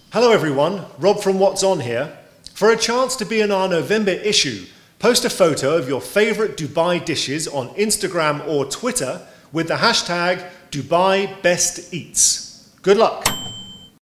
Hello everyone, Rob from What's On here. For a chance to be in our November issue, post a photo of your favourite Dubai dishes on Instagram or Twitter with the hashtag DubaiBestEats. Good luck!